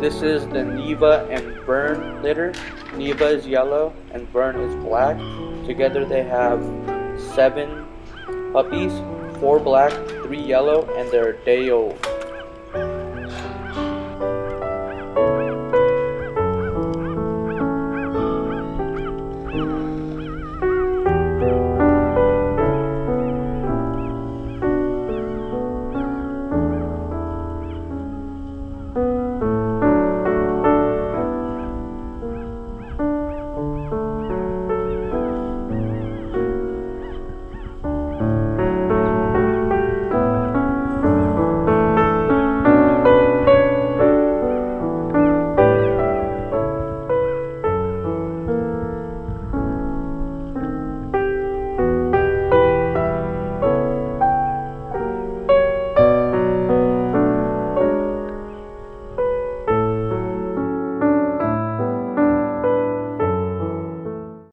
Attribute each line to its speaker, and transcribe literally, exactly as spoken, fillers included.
Speaker 1: This is the Neva and Vern litter. Neva is yellow and Vern is black. Together they have seven puppies, four black, three yellow, and they're a day old.